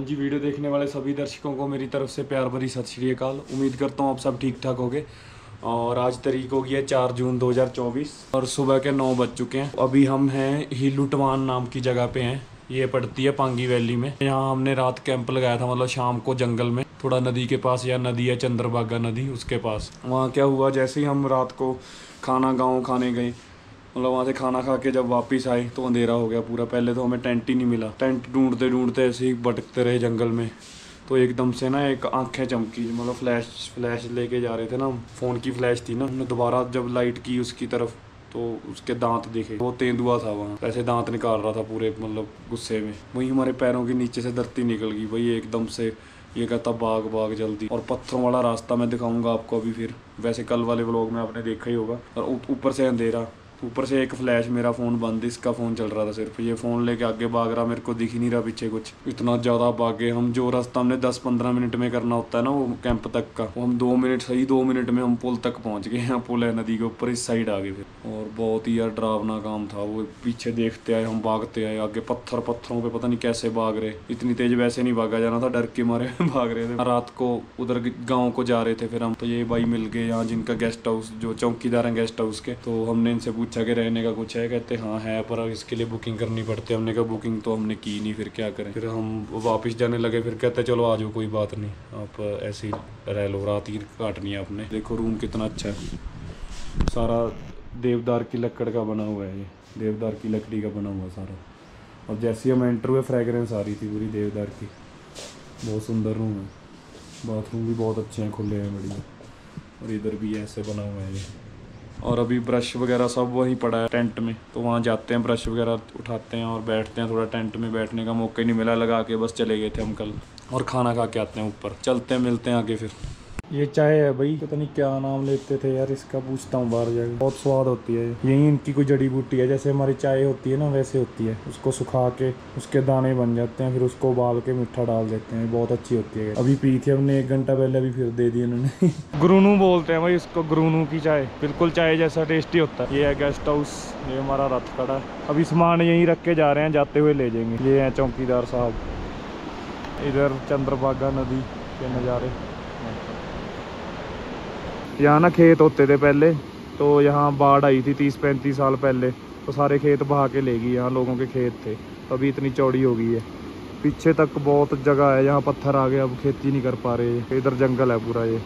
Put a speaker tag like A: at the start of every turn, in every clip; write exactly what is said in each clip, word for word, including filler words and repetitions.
A: जी, video देखने वाले सभी दर्शकों को मेरी तरफ से प्यार भरी सत श्री अकाल। उम्मीद करता हूँ आप सब ठीक ठाक होंगे। और आज तारीख हो गई है चार जून दो हज़ार चौबीस और सुबह के नौ बज चुके हैं। अभी हम हैं हीलुटवान नाम की जगह पे हैं। ये पड़ती है पांगी वैली में। यहाँ हमने रात कैंप लगाया था, मतलब शाम को जंगल में थोड़ा नदी के पास, या नदी है चंद्रभागा नदी, उसके पास। वहाँ क्या हुआ, जैसे ही हम रात को खाना गाँव खाने गए, मतलब वहाँ से खाना खा के जब वापस आए तो अंधेरा हो गया पूरा। पहले तो हमें टेंट ही नहीं मिला। टेंट ढूंढते ढूंढते ऐसे ही भटकते रहे जंगल में। तो एकदम से ना एक आंखें चमकी, मतलब फ्लैश फ्लैश लेके जा रहे थे ना, फ़ोन की फ्लैश थी ना। हमने दोबारा जब लाइट की उसकी तरफ तो उसके दांत दिखे। वो तेंदुआ था वहाँ, ऐसे दांत निकाल रहा था पूरे, मतलब गुस्से में। वहीं हमारे पैरों के नीचे से धरती निकल गई भाई एकदम से। ये कहता भाग भाग जल्दी। और पत्थरों वाला रास्ता मैं दिखाऊंगा आपको अभी। फिर वैसे कल वाले व्लॉग में आपने देखा ही होगा। और ऊपर से अंधेरा, ऊपर से एक फ्लैश, मेरा फ़ोन बंद, इसका फ़ोन चल रहा था सिर्फ। ये फ़ोन लेके आगे भाग रहा, मेरे को दिख ही नहीं रहा पीछे कुछ। इतना ज़्यादा भागे हम। जो रास्ता हमने दस पंद्रह मिनट में करना होता है ना वो कैंप तक का, वो हम दो मिनट सही दो मिनट में हम पुल तक पहुंच गए। यहाँ पुल है नदी के ऊपर, इस साइड आ गए फिर। और बहुत ही यार डरावना काम था वो। पीछे देखते आए हम, भागते आए आगे। पत्थर पत्थरों पे पता नहीं कैसे भाग रहे। इतनी तेज वैसे नहीं भागा जाना था, डर के मारे भाग रहे थे। रात को उधर गाँव को जा रहे थे फिर हम। तो ये भाई मिल गए यहाँ, जिनका गेस्ट हाउस, जो चौकीदार हैं गेस्ट हाउस के। तो हमने इनसे पूछा कि रहने का कुछ है। कहते हाँ है, पर इसके लिए बुकिंग करनी पड़ती है। हमने कहा बुकिंग तो हमने की नहीं, फिर क्या करें। फिर हम वापस जाने लगे। फिर कहते चलो आ जाओ, कोई बात नहीं, आप ऐसे ही रह लो, रात ही काटनी है आपने। देखो रूम कितना अच्छा है, सारा देवदार की लकड़ का बना हुआ है। ये देवदार की लकड़ी का बना हुआ सारा। और जैसे हम एंटर हुए फ्रेगरेंस आ रही थी पूरी देवदार की। बहुत सुंदर रूम है। बाथरूम भी बहुत अच्छे हैं, खुले हैं, बढ़िया। और इधर भी ऐसे बना हुआ है ये। और अभी ब्रश वगैरह सब वहीं पड़ा है टेंट में। तो वहाँ जाते हैं, ब्रश वगैरह उठाते हैं और बैठते हैं। थोड़ा टेंट में बैठने का मौका ही नहीं मिला, लगा के बस चले गए थे हम कल। और खाना खा के आते हैं ऊपर। चलते हैं, मिलते हैं आगे फिर। ये चाय है भाई, पता नहीं क्या नाम लेते थे यार इसका, पूछता हूँ बाहर जाकर। बहुत स्वाद होती है। यही इनकी कोई जड़ी बूटी है, जैसे हमारी चाय होती है ना वैसे होती है। उसको सुखा के उसके दाने बन जाते हैं, फिर उसको उबाल के मीठा डाल देते हैं। बहुत अच्छी होती है। अभी पी थी हमने एक घंटा पहले, अभी फिर दे दी उन्होंने। गुरुनू बोलते हैं भाई इसको, गुरुनू की चाय। बिल्कुल चाय जैसा टेस्टी होता है। ये है गेस्ट हाउस, ये हमारा रथ खड़ा है। अभी सामान यहीं रख के जा रहे हैं, जाते हुए ले जाएंगे। ये है चौकीदार साहब। इधर चंद्रभागा नदी के नज़ारे। यहाँ ना खेत होते थे पहले, तो यहाँ बाढ़ आई थी तीस पैंतीस साल पहले। तो सारे खेत बहा के ले गई। यहाँ लोगों के खेत थे, तो अभी इतनी चौड़ी हो गई है। पीछे तक बहुत जगह है, यहाँ पत्थर आ गए, अब खेती नहीं कर पा रहे। इधर जंगल है पूरा ये।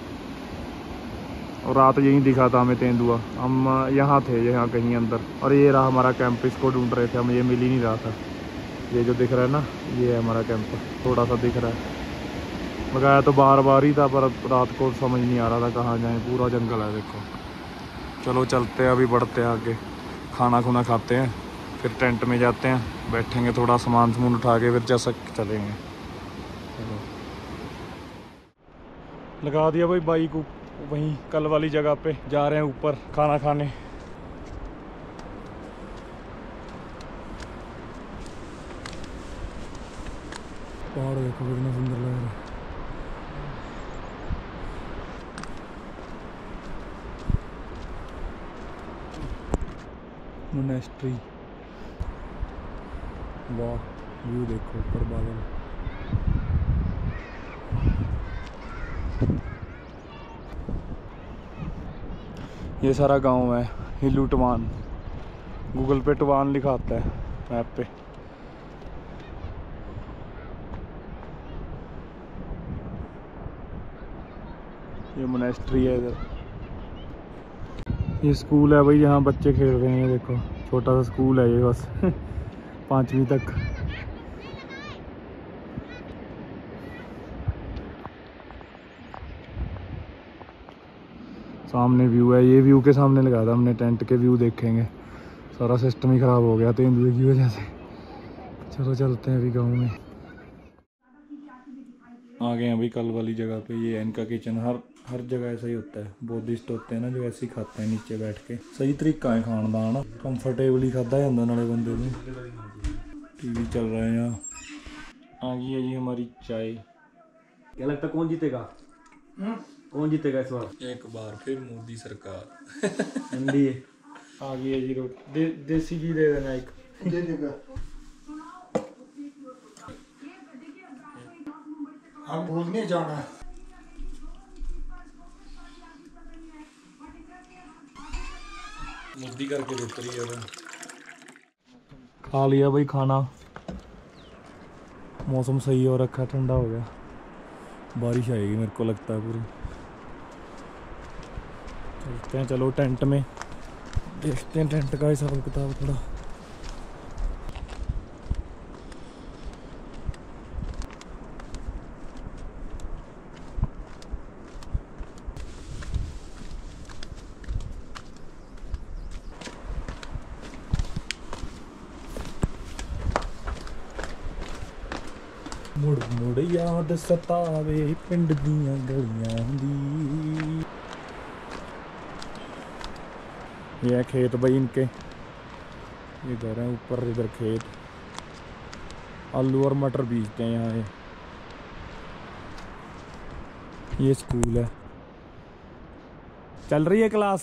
A: और रात यहीं दिखा था हमें तेंदुआ। हम यहाँ थे, यहाँ कहीं अंदर। और ये रहा हमारा कैंप, इसको ढूंढ रहे थे हम, ये मिल ही नहीं रहा था। ये जो दिख रहा है ना, ये है हमारा कैंप। थोड़ा सा दिख रहा है, लगाया तो बार बार ही था, पर रात को समझ नहीं आ रहा था कहाँ जाएं। पूरा जंगल है देखो। चलो चलते हैं, अभी बढ़ते हैं आगे। खाना खुना खाते हैं, फिर टेंट में जाते हैं, बैठेंगे, थोड़ा सामान सामान उठा के फिर जैसा चलेंगे। चलो लगा दिया भाई बाइक को वहीं कल वाली जगह पे। जा रहे हैं ऊपर खाना खाने। पहाड़ देखो कितना सुंदर लग रहा है। मोनेस्ट्री, वाह व्यू देखो, ऊपर बादल। ये सारा गांव है हीलुटवान। गूगल पे टवान लिखा आता है मैप पे। ये मोनेस्ट्री है इधर। ये स्कूल है भाई, यहाँ बच्चे खेल रहे हैं। देखो छोटा सा स्कूल है ये, बस पाँचवीं तक। सामने व्यू है, ये व्यू के सामने लगाया था हमने टेंट के। व्यू देखेंगे, सारा सिस्टम ही ख़राब हो गया तेंदुए की वजह से। चलो चलते हैं अभी गाँव में। आ गए हैं अभी कल वाली जगह पे। ये है इनका किचन। हर हर जगह ऐसा ही होता है। बुद्धिस्ट होते हैं ना जो ऐसे ही खाते हैं नीचे बैठ के। सही तरीका है खाने का ना, कंफर्टेबली खाता जाता नाले बंदे में। टीवी चल रहा है यहाँ। आ गई है जी हमारी चाय।
B: क्या लगता कौन जीतेगा? कौन जीतेगा इस बार?
A: एक बार फिर मोदी सरकार।
B: एनडीए।
A: आ गई है जी रोटी। दे, देसी घी दे देना एक।
B: दे देगा।
C: हम घूमने जाना है।
A: मुद्दी करके देते रही है। खा लिया भाई खाना, मौसम सही हो रखा, ठंडा हो गया, बारिश आएगी मेरे को लगता है पूरी। चलते हैं, चलो टेंट में देखते हैं टेंट का हिसाब किताब थोड़ा। मुड़ मुड़ याद सतावे पिंड दियां गलियां दी। ये है खेत भाई इनके, ये घर है ऊपर, इधर खेत, आलू और मटर बीजते हैं यहाँ। ये ये स्कूल है, चल रही है क्लास।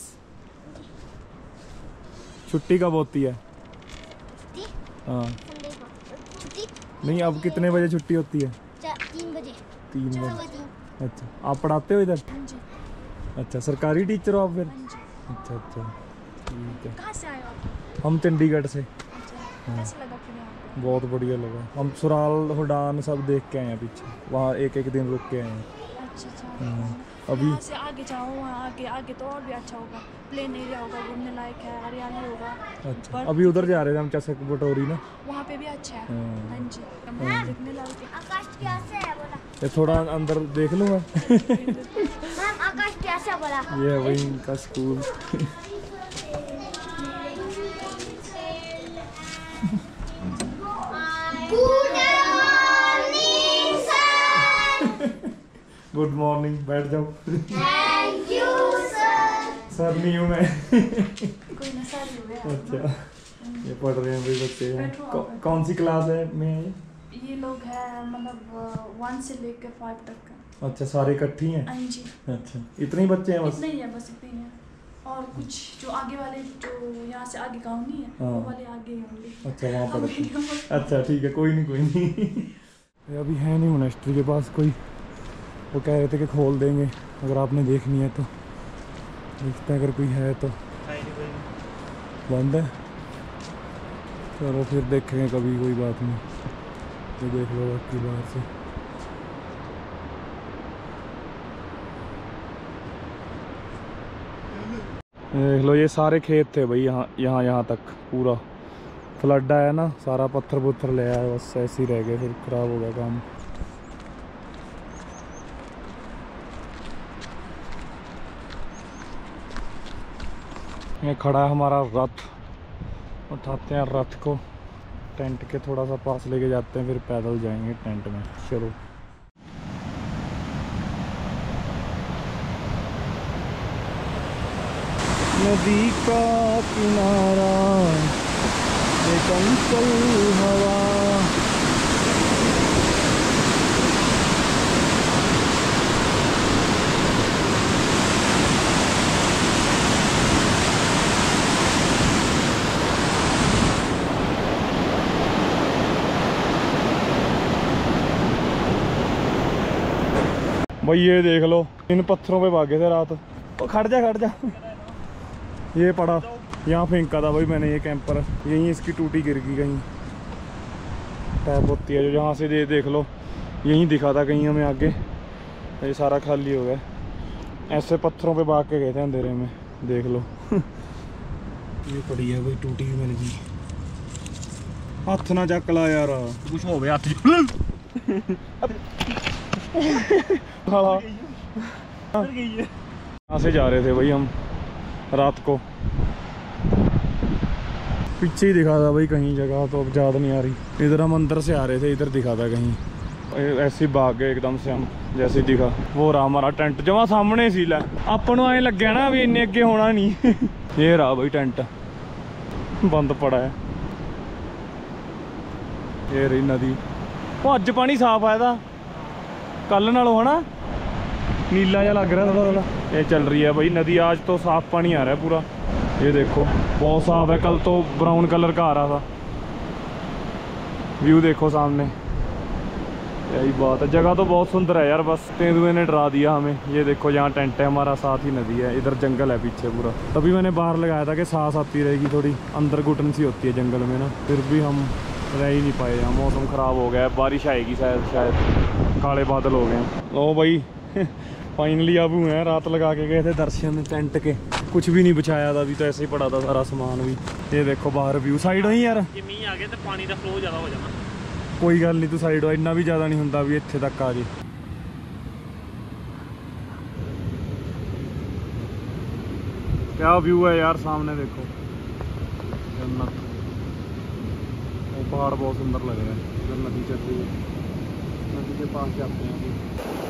A: छुट्टी कब होती है? हाँ नहीं, अब कितने बजे छुट्टी होती है?
D: तीन बजे।
A: तीन बजे। अच्छा, आप पढ़ाते हो इधर? अच्छा, सरकारी टीचर हो आप फिर? अच्छा अच्छा, ठीक है।
D: कहाँ से आए हो आप?
A: हम चंडीगढ़ से।
D: अच्छा, कैसा लगा फिर यहाँ पे?
A: बहुत बढ़िया लगा। हम सुराल हुडान सब देख के आए हैं पीछे, वहाँ एक एक दिन रुक के आए हैं।
D: अच्छा अच्छा।
A: अभी
D: यहाँ से आगे जाओ, वहाँ आगे आगे तो और भी अच्छा होगा, प्लेन एरिया होगा, घूमने लायक है, हरियाली होगा।
A: अच्छा,
D: बर्फ
A: अभी उधर जा रहे थे हम, चसक बटोरी ना,
D: वहाँ पे भी अच्छा है।
A: हाँ।
D: हाँ जी, देखने लायक है। आकाश कैसे है बोला?
A: ये थोड़ा अंदर देख लूँ मैं।
D: मैम आकाश कैसा बोला?
A: ये है वही इनका स्कूल। गुड मॉर्निंग, बैठ जाओ।
D: Thank you sir.
A: सर नहीं हूँ मैं।
D: कोई नशा नहीं हुआ।
A: अच्छा, ये पढ़ रहे हैं भाई बच्चे।
D: बैठो आप,
A: कौ,
D: बैठो।
A: कौन सी क्लास है में है ये?
D: ये लोग हैं मतलब वन से लेकर फाइव तक का।
A: अच्छा, सारे इकट्ठी हैं?
D: हाँ जी,
A: अच्छा, इतने ही बच्चे हैं बस?
D: इतने ही है, बस इतने ही है। और कुछ जो आगे वाले, जो यहाँ से आगे गाँव नहीं है,
A: हाँ।
D: वो वाले आगे ही होंगे।
A: अच्छा, वहाँ पढ़ते हैं। अच्छा ठीक है, कोई नहीं कोई नहीं। ये अभी है नहीं मोनेस्ट्री के पास कोई, वो कह रहे थे कि खोल देंगे, अगर आपने देखनी है तो देखते हैं, अगर कोई है तो। बंद है, चलो फिर देखेंगे कभी, कोई बात नहीं। ये देख लो बाकी बाहर से। देख लो, ये सारे खेत थे भाई, यहाँ यहाँ यहाँ तक पूरा फ्लड आया ना, सारा पत्थर पुत्थर ले आया, बस ऐसे ही रह गए, फिर खराब हो गया काम। ये खड़ा है हमारा रथ, उठाते हैं रथ को, टेंट के थोड़ा सा पास लेके जाते हैं, फिर पैदल जाएंगे टेंट में। चलो नदी का किनारा, एक अंकल हवा। भाई ये देख लो, इन पत्थरों पे भागे थे रात। ओ खड़ जा खड़ जा, ये पड़ा, यहाँ फेंका था भाई मैंने ये कैंपर, यहीं इसकी टूटी गिर गई कहीं, टैप होती है जो, जहाँ से ये देख लो, यहीं दिखा था कहीं हमें आगे, ये सारा खाली हो गया। ऐसे पत्थरों पे भाग के गए थे अंधेरे में, देख लो। ये पड़ी है भाई, टूटी हुई मिल गई। हाथ ना चक ला यार, कुछ हो गया हाथ। यहाँ से जा रहे थे भाई हम रात को, पीछे ही दिखा था भाई कहीं जगह, तो अब याद नहीं आ रही। इधर हम अंदर से आ रहे थे, इधर दिखा था कहीं, ऐसे ही भाग गए एकदम से हम, जैसे दिखा वो रहा हमारा टेंट, जमा सामने सी लै, अपन आए लगे ना भी इन्ने अगे होना नहीं। ये रहा भाई टेंट, बंद पड़ा है। ये रही नदी, वो अज पानी साफ आया था, कल नालों है ना, नीला जा लग रहा थोड़ा थोड़ा। ये चल रही है भाई नदी, आज तो साफ पानी आ रहा है पूरा, ये देखो बहुत साफ है, कल तो ब्राउन कलर का आ रहा था। व्यू देखो सामने, यही बात है, जगह तो बहुत सुंदर है यार, बस तेंदुए ने डरा दिया हमें। ये देखो यहाँ टेंट है हमारा, साथ ही नदी है, इधर जंगल है पीछे पूरा। तभी मैंने बाहर लगाया था कि सांस आती रहेगी, थोड़ी अंदर घुटन सी होती है जंगल में ना, फिर भी हम रह ही नहीं पाए यहाँ। मौसम ख़राब हो गया है, बारिश आएगी शायद, शायद काले बादल हो गए हैं। लो भाई फाइनली अब हुए हैं, रात लगा के गए थे दर्शन टेंट के, कुछ भी नहीं बिछाया था, अभी तो ऐसे ही पड़ा था सारा सामान भी। ये देखो बाहर व्यू, साइड हो ही यार,
B: मीह आ गया तो पानी का फ्लो ज़्यादा हो जाना।
A: कोई गल नहीं, तू साइड हो, इन्ना भी ज़्यादा नहीं होंगे, अभी इत्थे तक आ जी। क्या व्यू है यार, सामने देखो जन्नत, वो पहाड़ बहुत सुंदर लग रहा है। इधर नदी चल रही है, नदी के पास जाते हैं अभी।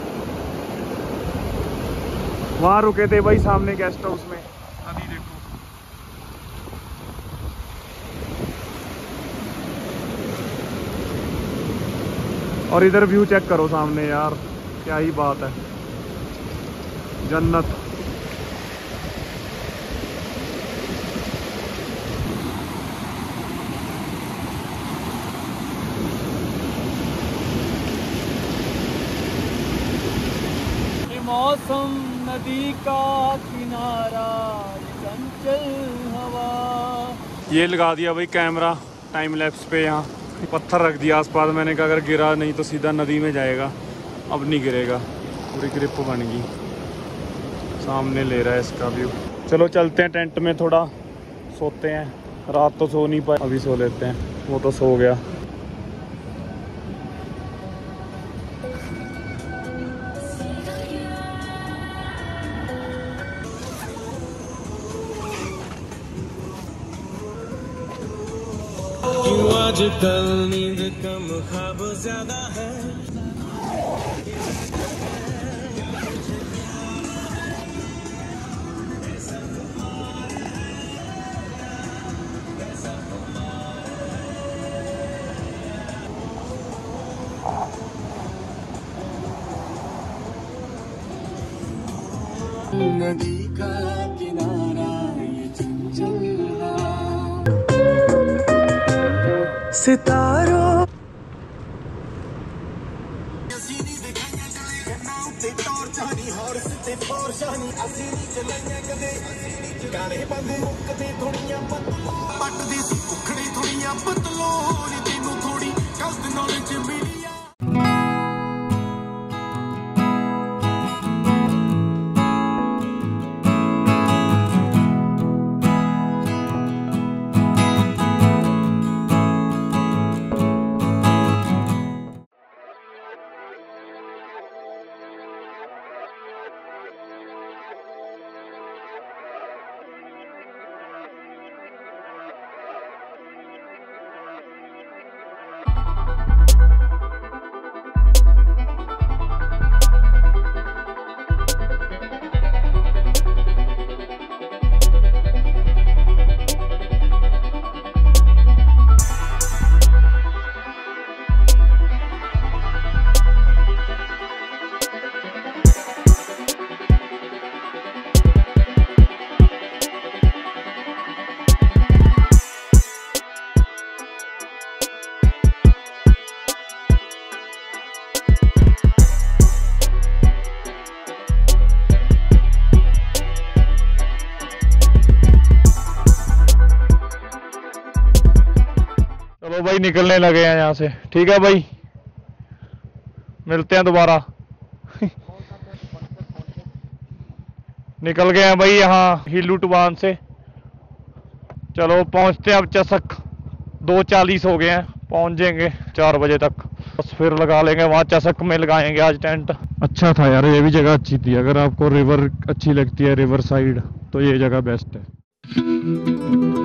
A: वहाँ रुके थे भाई सामने गेस्ट हाउस में, नदी देखो। और इधर व्यू चेक करो सामने यार, क्या ही बात है, जन्नत। मौसम नदी का किनारा, चंचल हवा। ये लगा दिया भाई कैमरा टाइम लैप्स पे, यहाँ पत्थर रख दिया आसपास, मैंने कहा अगर गिरा नहीं तो सीधा नदी में जाएगा, अब नहीं गिरेगा, पूरी ग्रिप बन गई। सामने ले रहा है इसका व्यू। चलो चलते हैं टेंट में, थोड़ा सोते हैं, रात तो सो नहीं पाए, अभी सो लेते हैं, वो तो सो गया।
C: आजकल नींद कम ख्वाब ज्यादा है। नदी का किनारा ये चंचल सितारों
A: भाई निकलने लगे हैं यहाँ से, ठीक है भाई, मिलते हैं दोबारा। निकल गए हैं भाई यहाँ हिलू टुबान से, चलो पहुँचते हैं अब चसक। दो चालीस हो गए हैं, पहुँच जाएंगे चार बजे तक, बस फिर लगा लेंगे वहाँ चसक में, लगाएंगे आज टेंट। अच्छा था यार, ये भी जगह अच्छी थी, अगर आपको रिवर अच्छी लगती है, रिवर साइड, तो ये जगह बेस्ट है।